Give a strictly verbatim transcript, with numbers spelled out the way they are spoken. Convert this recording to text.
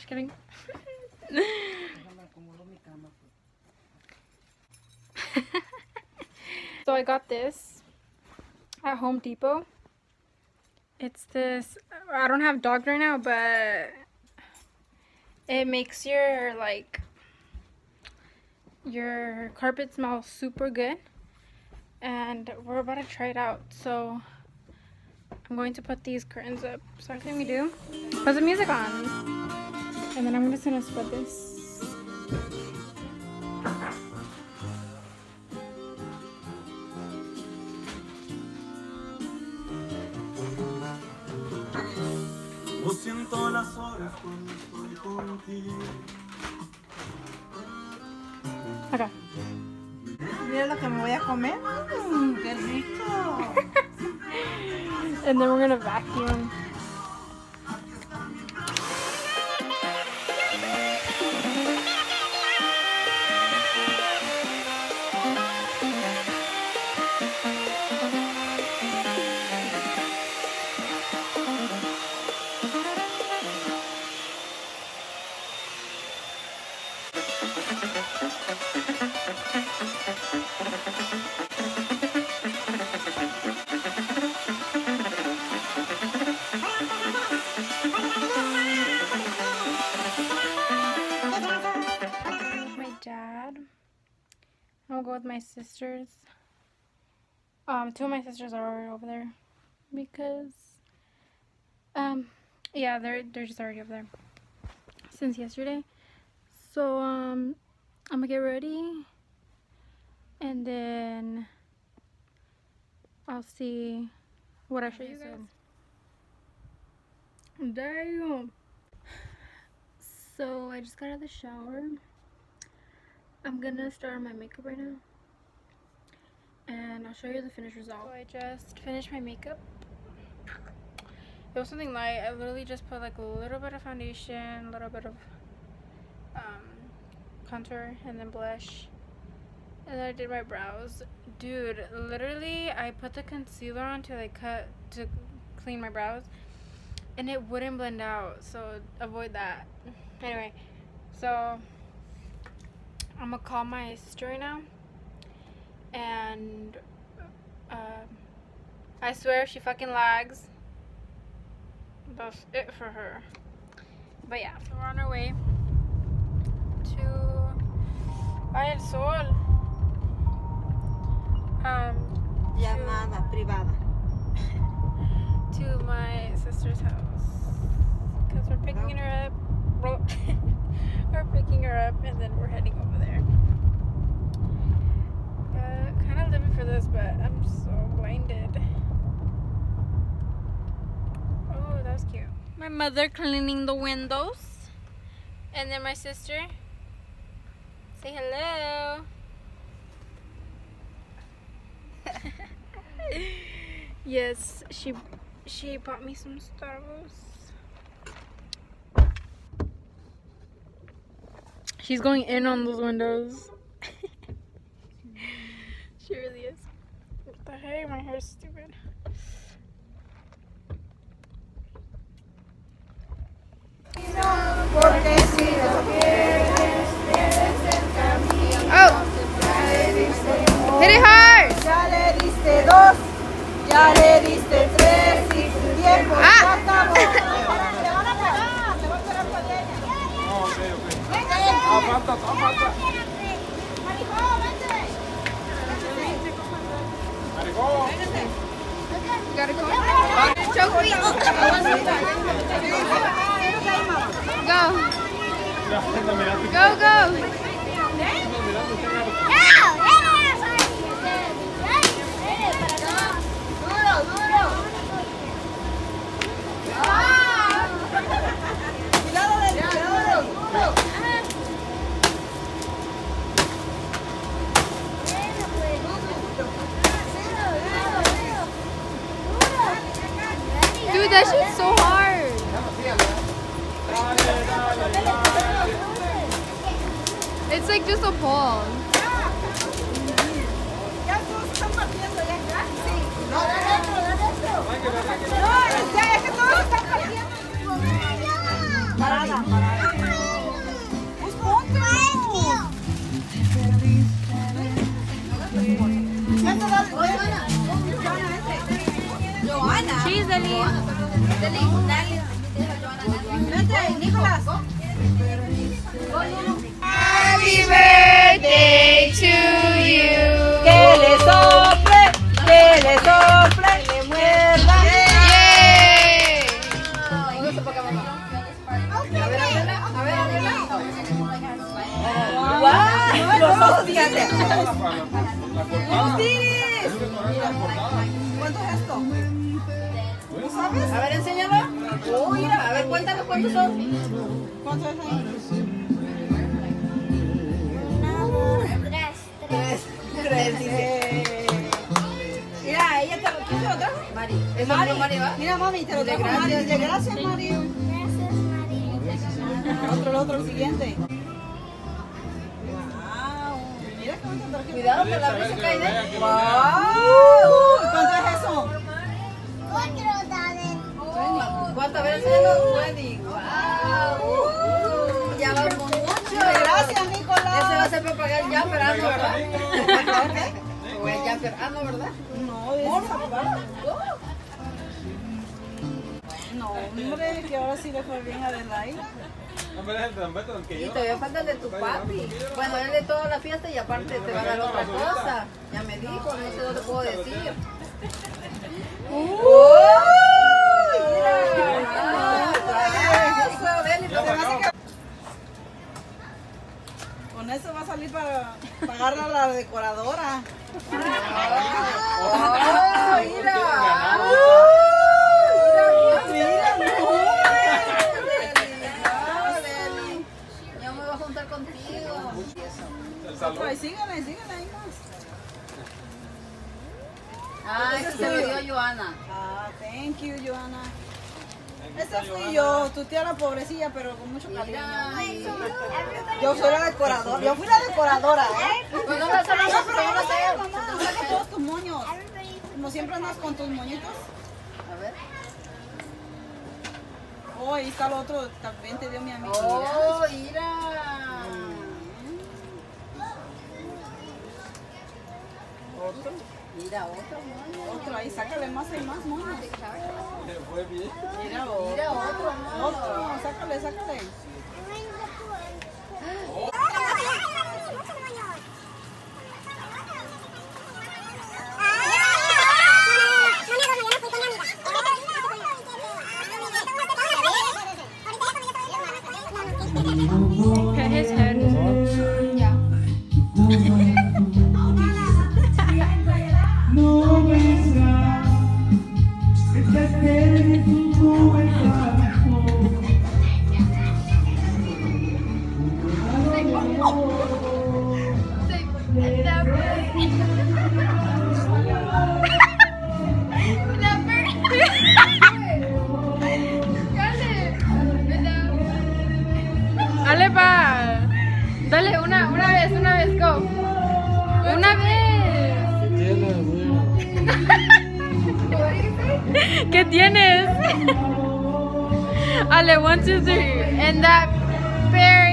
Just kidding. So I got this at Home Depot. It's this, I don't have dogs right now, but it makes your like your carpet smell super good, and we're about to try it out. So I'm going to put these curtains up. So what can we do? Put the music on, and then I'm just gonna spread this. Okay. Mira lo que me voy a comer. Mm, qué rico. And then we're gonna vacuum. I'll go with my sisters. Um, two of my sisters are already over there because, um, yeah, they're they're just already over there since yesterday. So um, I'm gonna get ready, and then I'll see what I show you guys. Damn. So I just got out of the shower. I'm gonna start on my makeup right now, and I'll show you the finished result. So I just finished my makeup. It was something light. I literally just put like a little bit of foundation, a little bit of um, contour, and then blush, and then I did my brows. Dude, literally I put the concealer on to like cut to clean my brows, and it wouldn't blend out, so avoid that. Anyway, so I'm gonna call my sister right now, and uh, I swear if she fucking lags, that's it for her. But yeah, so we're on our way to Ay el Sol. Um, Llamada privada. To my sister's house, because we're picking her up. We're picking her up, and then we're heading over there. Uh, kind of living for this, but I'm so blinded. Oh, that was cute. My mother cleaning the windows, and then my sister. Say hello. Yes, she she bought me some Starbucks. She's going in on those windows. She really is. What the heck? My hair's stupid. Oh! Hit it hard! Ya le diste dos, ya le diste tres y tu tiempo se acabó. Se van a parar, se va a parar con ella. Ah, falta, ah, falta. Maricó, vente. Maricó. You gotta go. Choke me. Go. Go, go. Duro, duro. Cuidado del cuidado, duro. Dude, that shit's so hard. It's like just a ball. Ya todos están partiendo ya. Sí. No, de adentro, de adentro. No, ya es que todos están partiendo. Parada, parada. Vente, Nicolás. Happy birthday to you. Que le sople, que le sople, que le muerda. Yay. A ver, Adela, a ver, Adela. ¡Wow! Los ojos, fíjate. ¡Los tiris! ¿Cuánto es esto? ¿No sabes? A ver, enséñalo. Oh, mira, a ver, cuéntame cuántos son. ¿Cuántos es ahí? Tres. Tres, dice. Mira, ella te lo, ¿quién te lo trajo? Mari. ¿Es Mari? Mari, ¿va? Mira, mami, te lo trajo Mari. Dile gracias, Mari. Gracias, Mari. Otro, el otro, el siguiente. Wow. Mira qué bonito traje. Cuidado que la brisa cae de. Wow. ¿Cuánto es eso? Cuatro, dale. ¿Cuántas veces lo Wendy? Wow. Ya vamos mucho. Gracias, Nicolás. Ese va a ser para pagar el jumper, ah, no, ¿verdad? ¿Qué? O el jumper, ah, no, ¿verdad? No, es esa parte. No, hombre, que ahora sí le fue bien a Adelaida. Y todavía falta el de tu papi. Bueno, él de toda la fiesta y aparte te va a dar otra cosa. Ya me dijo, no sé dónde puedo decir. Con eso va a salir para pagarle a la decoradora. ¡Oh, mira! Yo me voy a juntar contigo. Pues síganle, síganle ahí más. Ah, eso se lo dio Joana. Ah, thank you, Joana. Esa fui yo, tu tía la pobrecilla, pero con mucho cariño. Yo soy la decoradora, yo fui la decoradora, ¿eh? Pues no me hace nada, pero yo no sé. Mamá, saca todos tus moños. Como siempre andas con tus moñitos. A ver. Oh, ahí está el otro, también te dio mi amigo. Oh, mira. Otro. Mira, otro moño. Otro, ahí, sácale más, hay más moños. Fue bien. Mira otro. Mira otro moño. Otro, sácale, sácale. Pet his head. Yeah. Dale pa. Dale una, una vez, una vez, go. Una vez. ¿Qué tienes? Ale, one, two, three. And that bear.